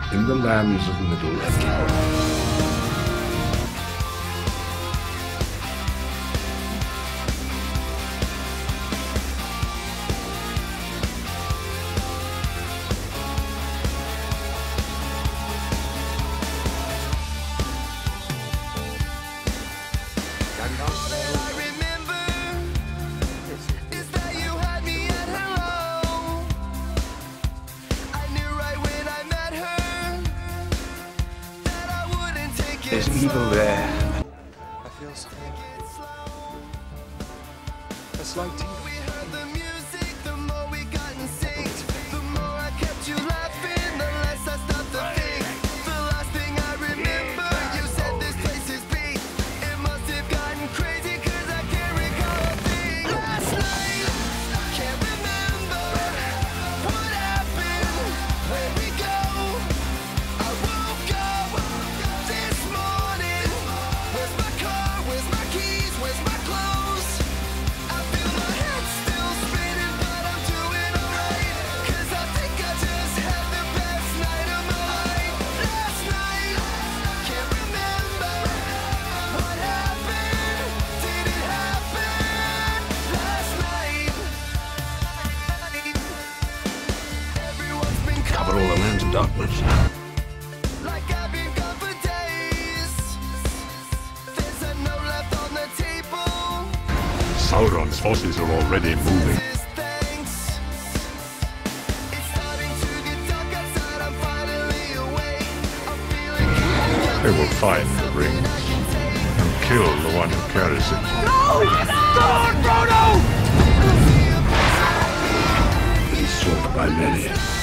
in the lands of Middle-earth. There's evil there. I feel something. A slight tingle. Cover all the lands in darkness. Sauron's forces are already moving. They will find the ring and kill the one who carries it. No! Don't, Frodo! It is sought by many.